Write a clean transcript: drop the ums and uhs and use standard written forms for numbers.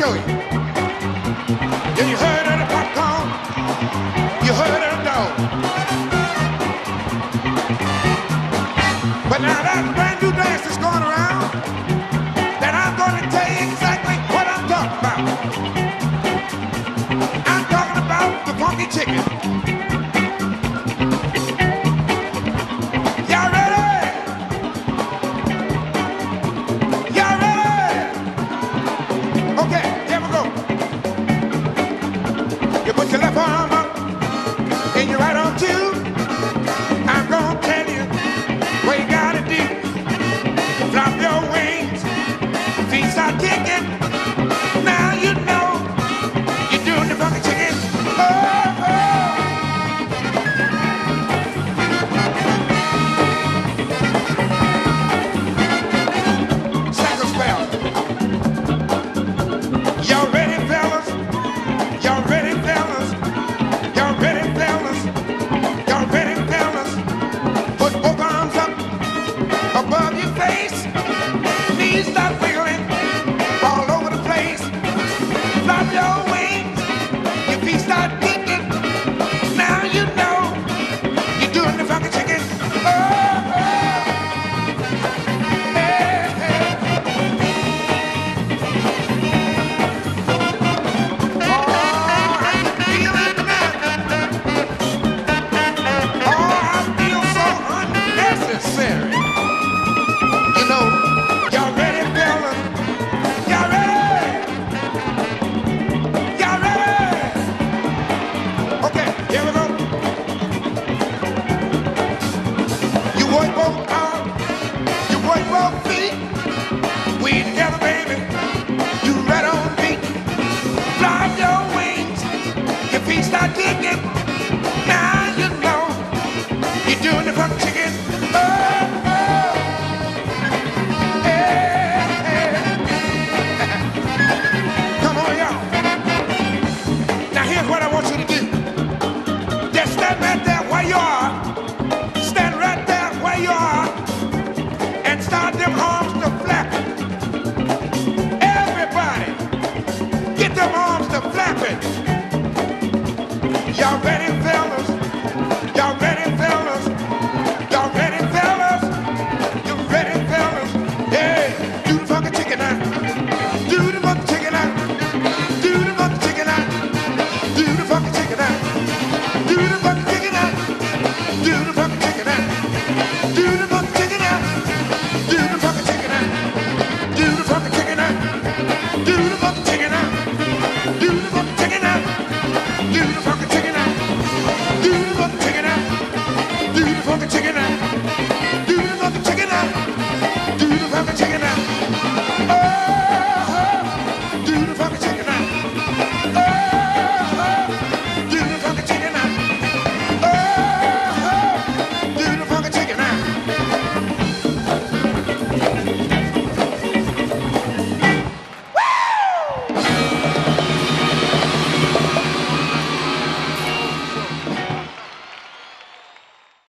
show you. Then you heard of the popcorn, you heard of the dog. But now that brand new dance is going around, that I'm going to tell you exactly what I'm talking about. I'm talking about the funky chicken. Y'all ready? Y'all ready? Okay, here we go. You put your left arm up and your right arm too. I'm gonna tell you what you gotta do. Flop your wings, feet start kicking. Now you know you're doing the funky chicken. Oh, oh. Second spell. Y'all ready, fellas? Y'all ready, fellas? Y'all ready, fellas? Y'all ready, fellas? Put both arms up above your face. Knees start wiggling all over the place. Flop your wings, your feet start kicking. Now you know you're doing the funky chicken. Oh, oh. Hey, hey. Oh, I can feel it now. Oh, I feel so unnecessary. You know, y'all ready, fellas? Y'all ready? Y'all ready? Okay, here we go. You work both arms, you work both feet. We together, baby. You right on beat. Flop your wings, your feet start kicking. Now you know you're doing the funky chicken. Oh, oh. Hey, hey. Come on, y'all. Now here's what I want you to do. Just stand right there where you are. Stand right there where you are. And start them arms to flapping. Everybody, get them arms to flapping. Y'all ready, fellas? Y'all ready, fellas? Y'all ready, fellas? You ready, fellas? Hey, do the funky chicken now. Do the funky chicken now. Do the funky chicken now. Do the funky chicken now. Do the funky chicken.